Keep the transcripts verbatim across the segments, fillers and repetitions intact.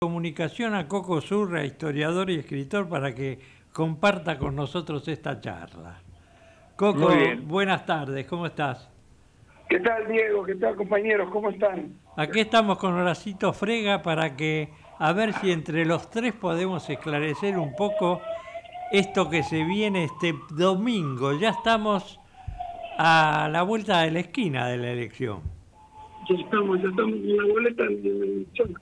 comunicación a Coco Surra, historiador y escritor, para que comparta con nosotros esta charla. Coco, buenas tardes, ¿cómo estás? ¿Qué tal, Diego? ¿Qué tal, compañeros? ¿Cómo están? Aquí estamos con Horacito Frega para que, a ver si entre los tres podemos esclarecer un poco esto que se viene este domingo. Ya estamos a la vuelta de la esquina de la elección. Ya estamos, ya estamos en la boleta de la elección.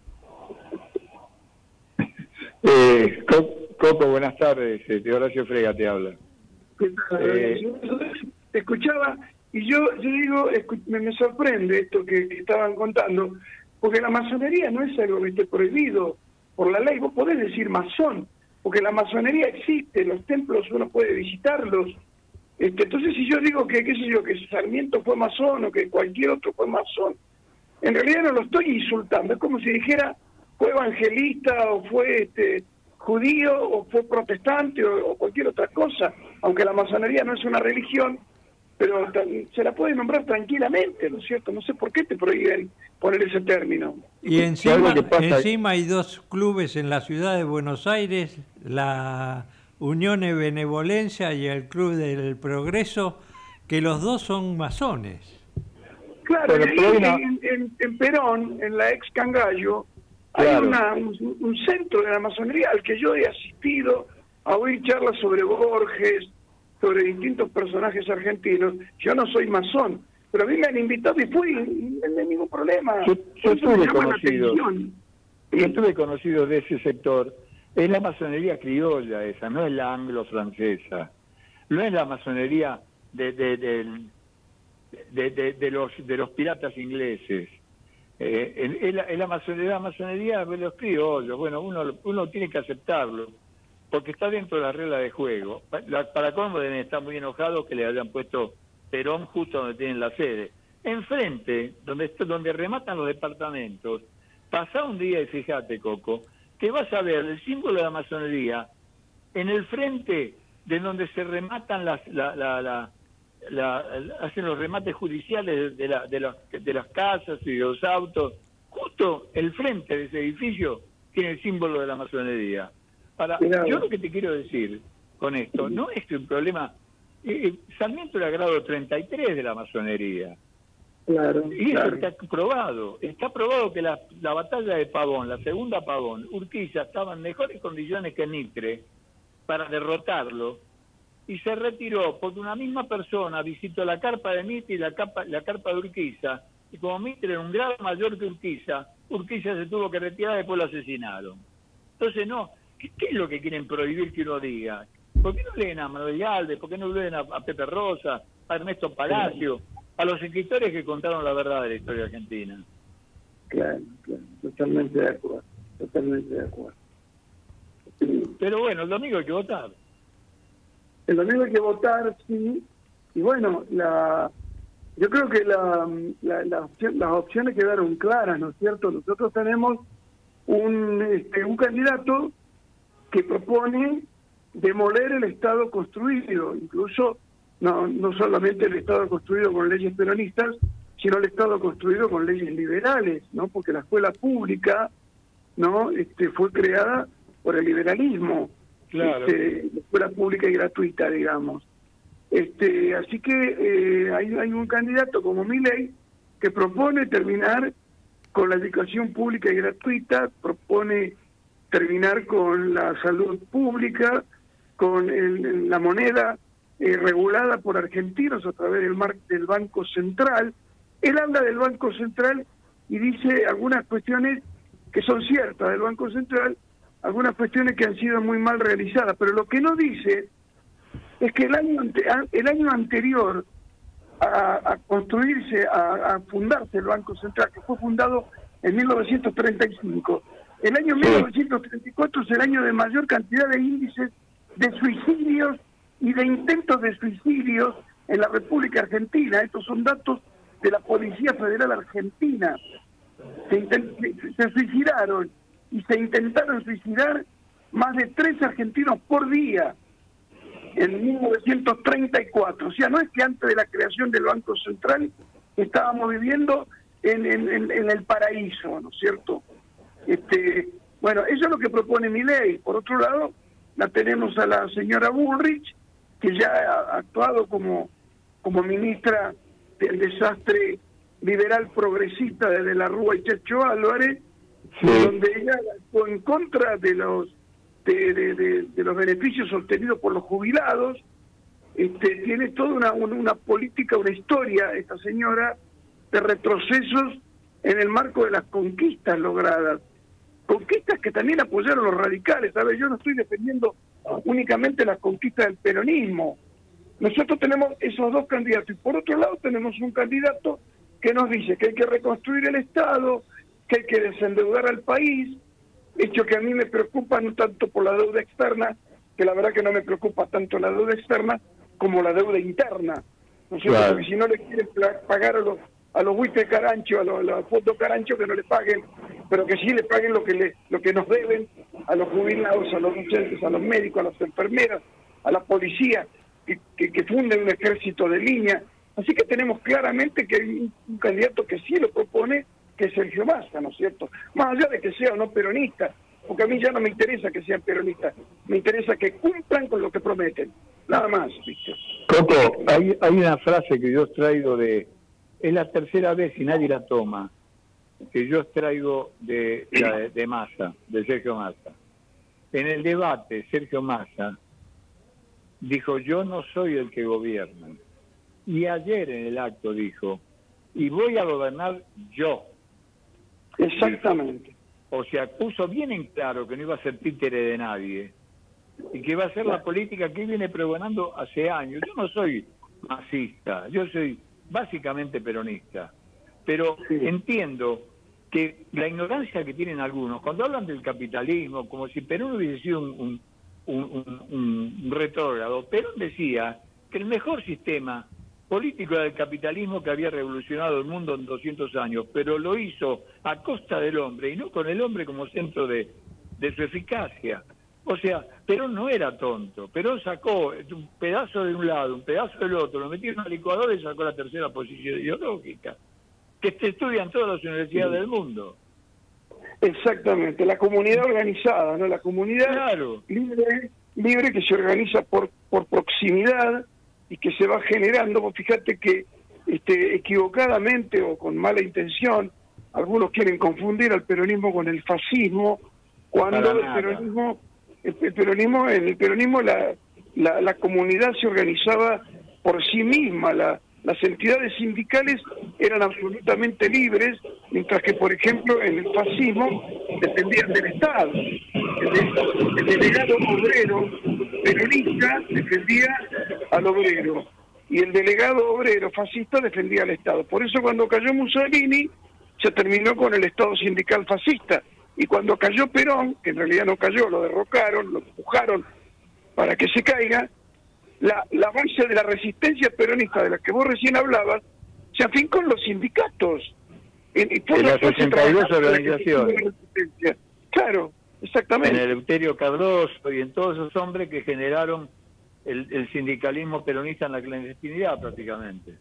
Eh, Coco, buenas tardes. Este, Horacio Frega te habla. ¿Qué tal? Eh, yo te escuchaba y yo, yo digo, me, me sorprende esto que, que estaban contando, porque la masonería no es algo que esté prohibido por la ley. Vos podés decir masón, porque la masonería existe, los templos uno puede visitarlos. Este, entonces, si yo digo que, qué sé yo, que Sarmiento fue masón o que cualquier otro fue masón, en realidad no lo estoy insultando. Es como si dijera fue evangelista o fue este, judío o fue protestante o, o cualquier otra cosa, aunque la masonería no es una religión, pero se la puede nombrar tranquilamente, ¿no es cierto? No sé por qué te prohíben poner ese término. Y encima, encima hay dos clubes en la ciudad de Buenos Aires, la Unión de Benevolencia y el Club del Progreso, que los dos son masones. Claro, en, en, en, en Perón, en la ex Cangallo, claro, hay una, un, un centro de la masonería al que yo he asistido a oír charlas sobre Borges, sobre distintos personajes argentinos. Yo no soy masón, pero a mí me han invitado y fui, no hay ningún problema. Yo, yo estuve conocido, yo estuve conocido de ese sector. Es la masonería criolla esa, no es la anglo-francesa. No es la masonería de, de, de, de, de, de, los, de los piratas ingleses. Eh, es, la, es la masonería, la masonería de los criollos. Bueno, uno, uno tiene que aceptarlo, porque está dentro de la regla de juego. Para, para cómo deben estar muy enojados que le hayan puesto Perón justo donde tienen la sede. Enfrente, donde, donde rematan los departamentos, pasá un día y fíjate, Coco, que vas a ver el símbolo de la masonería en el frente de donde se rematan las, la, la, la, la, la hacen los remates judiciales de, la, de, las, de las casas y de los autos. Justo el frente de ese edificio tiene el símbolo de la masonería. Para, yo lo que te quiero decir con esto no es que un problema. Eh, Sarmiento era grado treinta y tres de la masonería. Claro, y eso claro. está probado. Está probado que la, la batalla de Pavón, la segunda Pavón, Urquiza estaba en mejores condiciones que Mitre para derrotarlo, y se retiró porque una misma persona visitó la carpa de Mitre y la, capa, la carpa de Urquiza, y como Mitre era un grado mayor que Urquiza, Urquiza se tuvo que retirar y después lo asesinaron. Entonces, no, ¿qué, qué es lo que quieren prohibir que uno diga? ¿Por qué no leen a Manuel Alves? ¿Por qué no leen a, a Pepe Rosa, a Ernesto Palacio? A los escritores que contaron la verdad de la historia argentina. Claro, claro, totalmente de acuerdo, totalmente de acuerdo. Pero bueno, el domingo hay que votar. El domingo hay que votar, sí, y bueno, la yo creo que la, la, la opción, las opciones quedaron claras, ¿no es cierto? Nosotros tenemos un, este, un candidato que propone demoler el Estado construido, incluso No, no solamente el Estado construido con leyes peronistas, sino el Estado construido con leyes liberales, ¿no? Porque la escuela pública, ¿no? Este, fue creada por el liberalismo, claro. Este, la escuela pública y gratuita, digamos. Este, así que eh, hay, hay un candidato como Milei que propone terminar con la educación pública y gratuita, propone terminar con la salud pública, con el, la moneda Eh, regulada por argentinos a través del, mar, del Banco Central. Él habla del Banco Central y dice algunas cuestiones que son ciertas del Banco Central, algunas cuestiones que han sido muy mal realizadas, pero lo que no dice es que el año, el año anterior a, a construirse, a, a fundarse el Banco Central, que fue fundado en mil novecientos treinta y cinco, el año mil novecientos treinta y cuatro es el año de mayor cantidad de índices de suicidios y de intentos de suicidios en la República Argentina. Estos son datos de la Policía Federal Argentina. Se, se suicidaron y se intentaron suicidar más de tres argentinos por día en mil novecientos treinta y cuatro. O sea, no es que antes de la creación del Banco Central estábamos viviendo en, en, en, en el paraíso, ¿no es cierto? Este, Bueno, eso es lo que propone Milei. Por otro lado, la tenemos a la señora Bullrich, que ya ha actuado como, como ministra del desastre liberal progresista desde la Rúa y Chacho Álvarez, sí, donde ella actuó en contra de los de, de, de, de los beneficios obtenidos por los jubilados. Este, tiene toda una, una política, una historia, esta señora, de retrocesos en el marco de las conquistas logradas. Conquistas que también apoyaron los radicales, ¿sabes? Yo no estoy defendiendo únicamente las conquistas del peronismo. Nosotros tenemos esos dos candidatos, y por otro lado tenemos un candidato que nos dice que hay que reconstruir el Estado, que hay que desendeudar al país, hecho que a mí me preocupa no tanto por la deuda externa, que la verdad que no me preocupa tanto la deuda externa como la deuda interna. ¿No es cierto? Claro. Porque si no le quieren pagar a los a los buitres carancho, a los, a los fondos carancho, que no le paguen, pero que sí le paguen lo que le, lo que nos deben a los jubilados, a los docentes, a los médicos, a las enfermeras, a la policía, que, que, que funden un ejército de línea. Así que tenemos claramente que hay un, un candidato que sí lo propone, que es Sergio Massa, ¿no es cierto? Más allá de que sea o no peronista, porque a mí ya no me interesa que sean peronistas, me interesa que cumplan con lo que prometen, nada más, ¿viste? Coco, hay, hay una frase que yo extraigo de... Es la tercera vez y nadie la toma, que yo extraigo de, de, de Massa, de Sergio Massa. En el debate, Sergio Massa dijo, yo no soy el que gobierna. Y ayer en el acto dijo, y voy a gobernar yo. Exactamente. O sea, puso bien en claro que no iba a ser títere de nadie y que iba a ser la política que viene pregonando hace años. Yo no soy masista, yo soy básicamente peronista, pero sí, entiendo que la ignorancia que tienen algunos, cuando hablan del capitalismo, como si Perón hubiese sido un, un, un, un, un retrógrado, Perón decía que el mejor sistema político era el capitalismo, que había revolucionado el mundo en doscientos años, pero lo hizo a costa del hombre y no con el hombre como centro de, de su eficacia. O sea, Perón no era tonto. Perón sacó un pedazo de un lado, un pedazo del otro, lo metió en una licuadora y sacó la tercera posición ideológica, que se estudia en todas las universidades del mundo. Exactamente, la comunidad organizada, ¿no? La comunidad claro, libre, libre que se organiza por, por proximidad y que se va generando. Vos fíjate que este, equivocadamente o con mala intención, algunos quieren confundir al peronismo con el fascismo, cuando el peronismo... El peronismo, en el peronismo la, la, la comunidad se organizaba por sí misma, la, las entidades sindicales eran absolutamente libres, mientras que, por ejemplo, en el fascismo dependían del Estado. El, el delegado obrero peronista defendía al obrero y el delegado obrero fascista defendía al Estado. Por eso cuando cayó Mussolini se terminó con el Estado sindical fascista. Y cuando cayó Perón, que en realidad no cayó, lo derrocaron, lo empujaron para que se caiga, la, la base de la resistencia peronista de la que vos recién hablabas se afincó en los sindicatos. En, y en las ochenta y dos organizaciones. Claro, exactamente. En el Eleuterio Cardoso y en todos esos hombres que generaron el, el sindicalismo peronista en la clandestinidad prácticamente.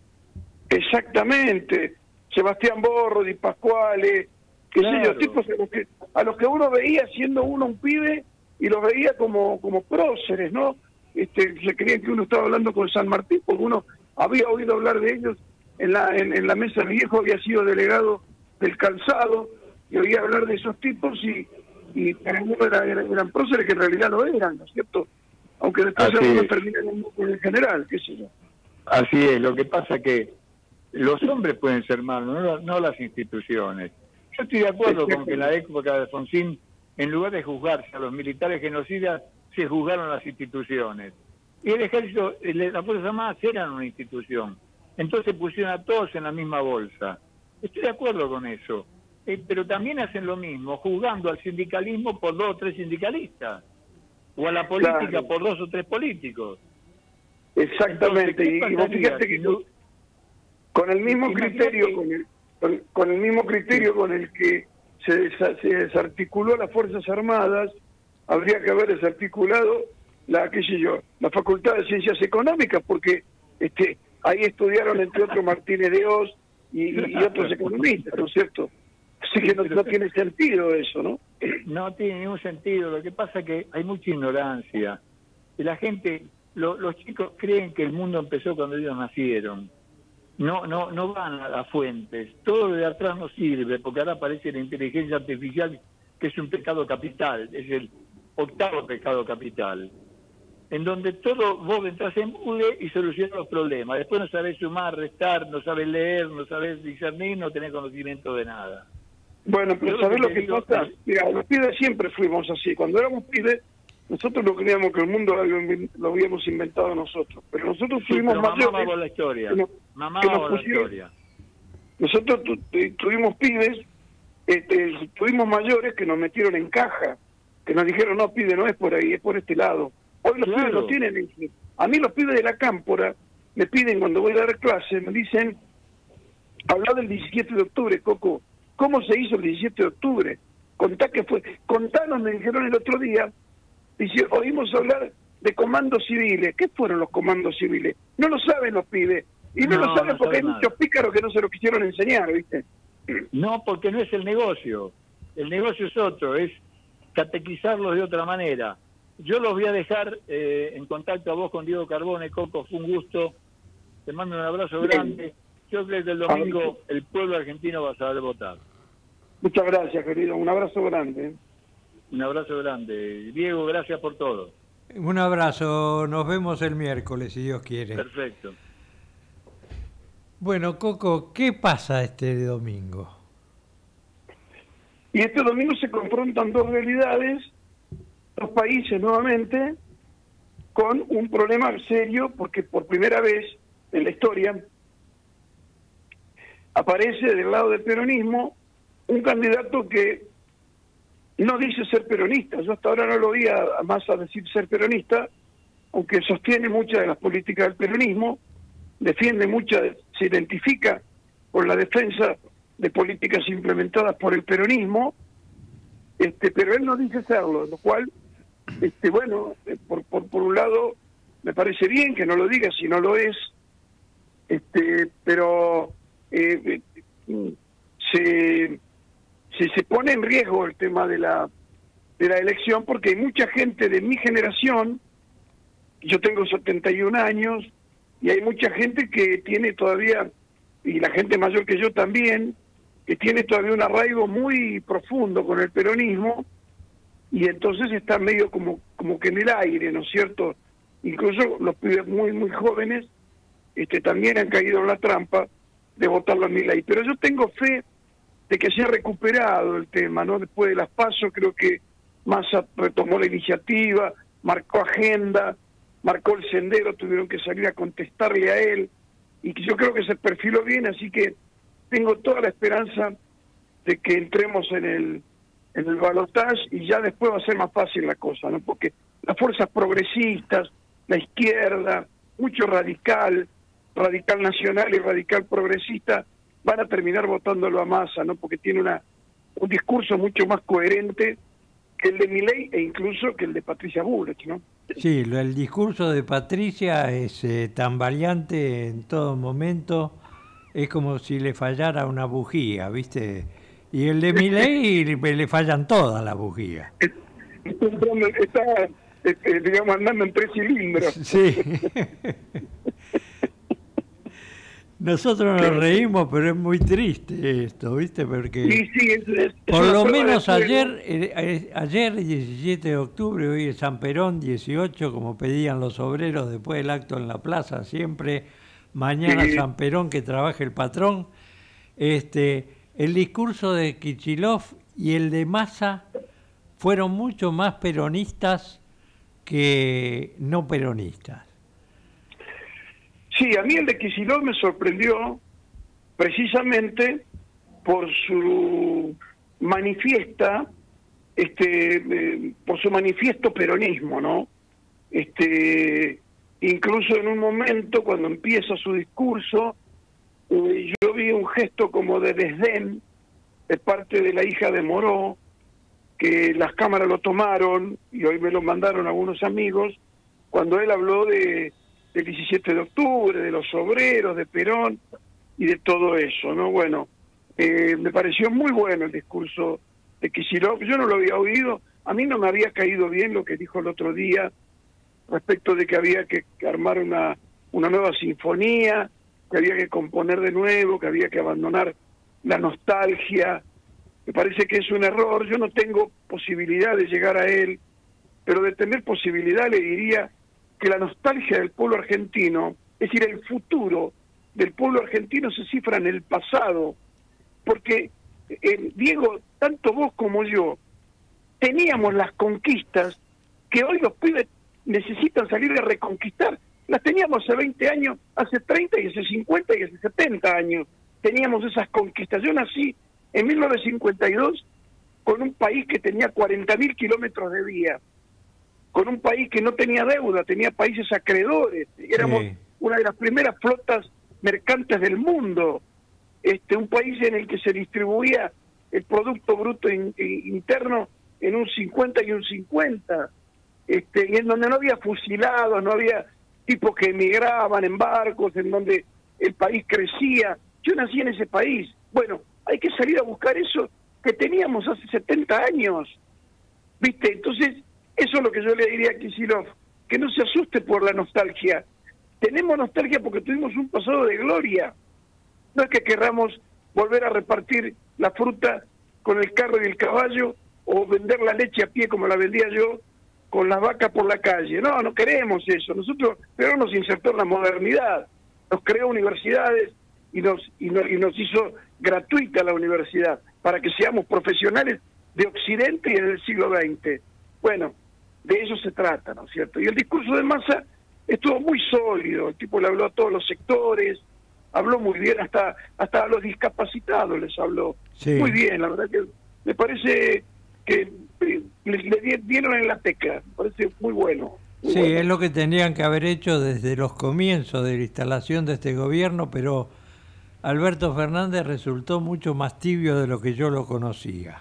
Exactamente. Sebastián Borro, Di Pasquale... qué sé yo, tipos a los, que, a los que uno veía siendo uno un pibe y los veía como, como próceres, ¿no? Este, se creían que uno estaba hablando con San Martín, porque uno había oído hablar de ellos en la, en, en la mesa del viejo, había sido delegado del calzado, y oía hablar de esos tipos y, y para uno era, eran, eran próceres que en realidad no eran, ¿no es cierto? Aunque después algunos terminan con el general, qué sé yo. Así es, lo que pasa que los hombres pueden ser malos, no, no las instituciones. Yo estoy de acuerdo con que en la época de Alfonsín, en lugar de juzgarse a los militares genocidas, se juzgaron las instituciones. Y el ejército, las Fuerzas Armadas eran una institución. Entonces pusieron a todos en la misma bolsa. Estoy de acuerdo con eso. Eh, pero también hacen lo mismo, juzgando al sindicalismo por dos o tres sindicalistas. O a la política claro, por dos o tres políticos. Exactamente. Entonces, y vos fíjate que no, con el mismo criterio... Con el... Con, con el mismo criterio con el que se, desa, se desarticuló las Fuerzas Armadas, habría que haber desarticulado la, qué sé yo, la Facultad de Ciencias Económicas, porque este, ahí estudiaron, entre otros, Martínez de Oz y, y otros economistas, ¿no es cierto? Así que no, no tiene sentido eso, ¿no? No tiene ningún sentido. Lo que pasa es que hay mucha ignorancia. Y la gente, lo, los chicos creen que el mundo empezó cuando ellos nacieron. No, no, no van a las fuentes. Todo lo de atrás no sirve, porque ahora aparece la inteligencia artificial, que es un pecado capital, es el octavo pecado capital, en donde todo vos entras en Google y solucionas los problemas. Después no sabés sumar, restar, no sabés leer, no sabés discernir, no tenés conocimiento de nada. Bueno, pero ¿sabés lo que pasa? Mira, los pibes siempre fuimos así. Cuando éramos pibes, nosotros no creíamos que el mundo lo habíamos inventado nosotros. Pero nosotros sí, fuimos pero mayores. Mamá va la historia. Que nos, mamá que nos va la historia. Nosotros tu, tu, tuvimos pibes, este, tuvimos mayores que nos metieron en caja, que nos dijeron, no, pibe, no es por ahí, es por este lado. Hoy los claro. pibes no tienen. A mí los pibes de la cámpora me piden, cuando voy a dar clase, me dicen, habla del diecisiete de octubre, Coco. ¿Cómo se hizo el diecisiete de octubre? Contá que fue. Contanos, me dijeron el otro día, dice, oímos hablar de comandos civiles. ¿Qué fueron los comandos civiles? No lo saben los pibes. Y no, no lo saben no porque hay nada. Muchos pícaros que no se lo quisieron enseñar, ¿viste? No, porque no es el negocio. El negocio es otro, es catequizarlos de otra manera. Yo los voy a dejar eh, en contacto a vos con Diego Carbone. Coco, fue un gusto. Te mando un abrazo Bien. grande. Yo creo que el domingo el pueblo argentino va a saber votar. Muchas gracias, querido. Un abrazo grande. Un abrazo grande. Diego, gracias por todo. Un abrazo. Nos vemos el miércoles, si Dios quiere. Perfecto. Bueno, Coco, ¿qué pasa este domingo? Y este domingo se confrontan dos realidades, dos países nuevamente, con un problema serio, porque por primera vez en la historia aparece del lado del peronismo un candidato que no dice ser peronista. Yo hasta ahora no lo oía a Massa decir ser peronista, aunque sostiene muchas de las políticas del peronismo, defiende muchas, se identifica con la defensa de políticas implementadas por el peronismo, este, pero él no dice serlo, lo cual, este, bueno, por, por, por un lado me parece bien que no lo diga si no lo es, este, pero eh, se, se se pone en riesgo el tema de la de la elección, porque hay mucha gente de mi generación, yo tengo setenta y un años, y hay mucha gente que tiene todavía, y la gente mayor que yo también, que tiene todavía un arraigo muy profundo con el peronismo, y entonces está medio como como que en el aire, ¿no es cierto? Incluso los pibes muy muy jóvenes este también han caído en la trampa de votarlo a Milei. Pero yo tengo fe de que se ha recuperado el tema, ¿no? Después de las PASO creo que Massa retomó la iniciativa, marcó agenda, marcó el sendero, tuvieron que salir a contestarle a él, y yo creo que se perfiló bien, así que tengo toda la esperanza de que entremos en el en el balotaje y ya después va a ser más fácil la cosa, ¿no? Porque las fuerzas progresistas, la izquierda, mucho radical, radical nacional y radical progresista, van a terminar votándolo a Massa, ¿no? Porque tiene una un discurso mucho más coherente que el de Milei e incluso que el de Patricia Bullrich, ¿no? Sí, el discurso de Patricia es eh, tan variante en todo momento, es como si le fallara una bujía, ¿viste? Y el de Milei le fallan todas las bujías. Está, está, digamos, andando en tres cilindros. Sí. Nosotros nos reímos, pero es muy triste esto, ¿viste? Porque sí, sí, es, es, por lo menos ayer, eh, ayer diecisiete de octubre, hoy es San Perón dieciocho, como pedían los obreros después del acto en la plaza, siempre mañana sí. San Perón, que trabaje el patrón. Este, el discurso de Kicillof y el de Massa fueron mucho más peronistas que no peronistas. Sí, a mí el de Kicillof me sorprendió precisamente por su manifiesta, este, eh, por su manifiesto peronismo, ¿no? Este, incluso en un momento cuando empieza su discurso, eh, yo vi un gesto como de desdén de parte de la hija de Moró, que las cámaras lo tomaron y hoy me lo mandaron algunos amigos, cuando él habló de del diecisiete de octubre, de los obreros, de Perón y de todo eso, ¿no? Bueno, Eh, me pareció muy bueno el discurso de Kicillof. Yo no lo había oído. A mí no me había caído bien lo que dijo el otro día respecto de que había que armar una, una nueva sinfonía, que había que componer de nuevo, que había que abandonar la nostalgia. Me parece que es un error. Yo no tengo posibilidad de llegar a él, pero de tener posibilidad le diría que la nostalgia del pueblo argentino, es decir, el futuro del pueblo argentino se cifra en el pasado, porque, eh, Diego, tanto vos como yo, teníamos las conquistas que hoy los pibes necesitan salir a reconquistar. Las teníamos hace veinte años, hace treinta y hace cincuenta y hace setenta años. Teníamos esas conquistas. Yo nací en mil novecientos cincuenta y dos con un país que tenía cuarenta mil kilómetros de vía, con un país que no tenía deuda, tenía países acreedores. Éramos sí. una de las primeras flotas mercantes del mundo. Este, un país en el que se distribuía el Producto Bruto in, in, Interno en un cincuenta y un cincuenta, este, y en donde no había fusilados, no había tipos que emigraban en barcos, en donde el país crecía. Yo nací en ese país. Bueno, hay que salir a buscar eso que teníamos hace setenta años, ¿viste? Entonces, eso es lo que yo le diría a Kicillof, que no se asuste por la nostalgia. Tenemos nostalgia porque tuvimos un pasado de gloria. No es que querramos volver a repartir la fruta con el carro y el caballo o vender la leche a pie como la vendía yo con las vacas por la calle. No, no queremos eso. Nosotros, pero nos insertó en la modernidad, nos creó universidades y nos, y nos, y nos hizo gratuita la universidad para que seamos profesionales de Occidente y en el siglo veinte. Bueno, de eso se trata, ¿no es cierto? Y el discurso de Massa estuvo muy sólido, el tipo le habló a todos los sectores, habló muy bien, hasta hasta a los discapacitados les habló. Sí. Muy bien, la verdad que me parece que le, le dieron en la tecla, me parece muy bueno. Muy sí, bueno. Es lo que tendrían que haber hecho desde los comienzos de la instalación de este gobierno, pero Alberto Fernández resultó mucho más tibio de lo que yo lo conocía.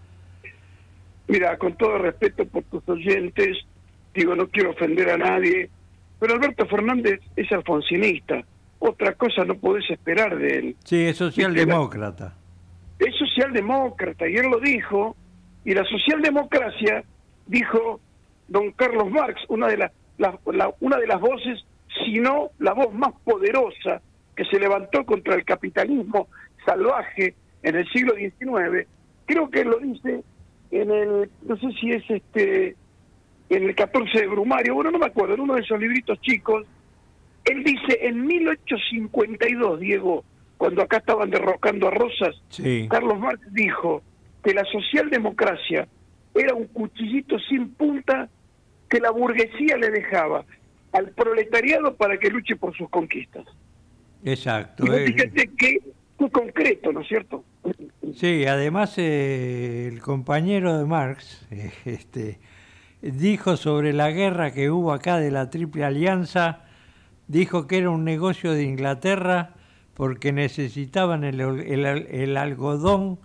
Mira, con todo respeto por tus oyentes, digo, no quiero ofender a nadie, pero Alberto Fernández es alfonsinista. Otra cosa no podés esperar de él. Sí, es socialdemócrata. Es socialdemócrata, y él lo dijo, y la socialdemocracia, dijo don Carlos Marx, una de, la, la, la, una de las voces, si no la voz más poderosa que se levantó contra el capitalismo salvaje en el siglo diecinueve, creo que él lo dice en el, no sé si es este, en el catorce de Brumario, bueno, no me acuerdo, en uno de esos libritos chicos. Él dice, en mil ochocientos cincuenta y dos, Diego, cuando acá estaban derrocando a Rosas, sí. Carlos Marx dijo que la socialdemocracia era un cuchillito sin punta que la burguesía le dejaba al proletariado para que luche por sus conquistas. Exacto. Y fíjate que fue concreto, ¿no es cierto? Sí, además eh, el compañero de Marx eh, este, dijo sobre la guerra que hubo acá de la Triple Alianza, dijo que era un negocio de Inglaterra porque necesitaban el, el, el algodón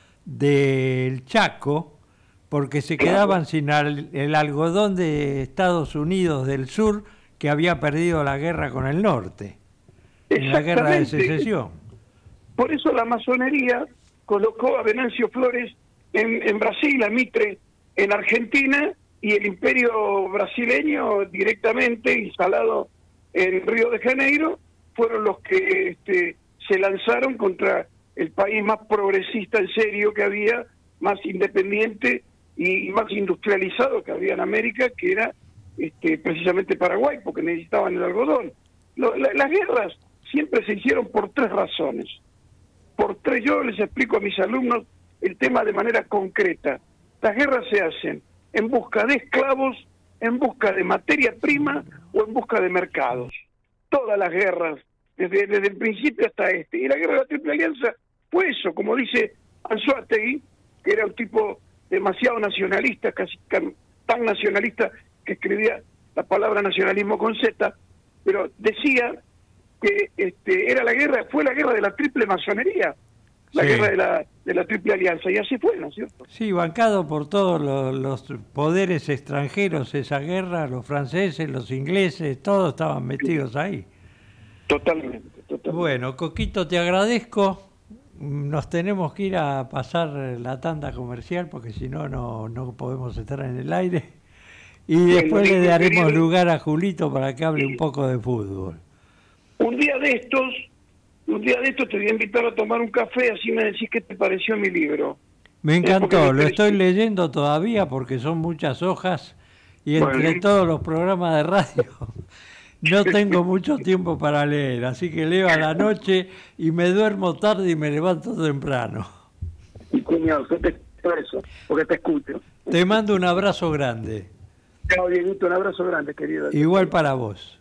del Chaco, porque se quedaban sin al, el algodón de Estados Unidos del Sur, que había perdido la guerra con el norte, en la guerra de secesión. Por eso la masonería colocó a Venancio Flores en, en Brasil, a Mitre en Argentina, y el imperio brasileño directamente instalado en Río de Janeiro fueron los que este, se lanzaron contra el país más progresista en serio que había, más independiente y, y más industrializado que había en América, que era este, precisamente Paraguay, porque necesitaban el algodón. Lo, la, las guerras siempre se hicieron por tres razones. Por tres, yo les explico a mis alumnos el tema de manera concreta. Las guerras se hacen en busca de esclavos, en busca de materia prima o en busca de mercados. Todas las guerras, desde, desde el principio hasta este. Y la guerra de la Triple Alianza fue eso, como dice Anzoátegui, que era un tipo demasiado nacionalista, casi tan nacionalista que escribía la palabra nacionalismo con Z, pero decía que este, era la guerra, fue la guerra de la triple masonería, la sí. guerra de la, de la Triple Alianza, y así fue, ¿no es cierto? Sí, bancado por todos los, los poderes extranjeros esa guerra, los franceses, los ingleses, todos estaban metidos ahí. Totalmente, totalmente. Bueno, Coquito, te agradezco, nos tenemos que ir a pasar la tanda comercial porque si no, no no podemos estar en el aire. Y después le daremos lugar a Julito para que hable un poco de fútbol. Un día de estos, un día de estos te voy a invitar a tomar un café, así me decís qué te pareció mi libro. Me encantó, lo estoy leyendo todavía porque son muchas hojas y entre bueno. todos los programas de radio no tengo mucho tiempo para leer, así que leo a la noche y me duermo tarde y me levanto temprano. Y cuñado, ¿qué te eso? Porque te escucho. Te mando un abrazo grande. Chao, Dieguito, un abrazo grande, querido. Igual para vos.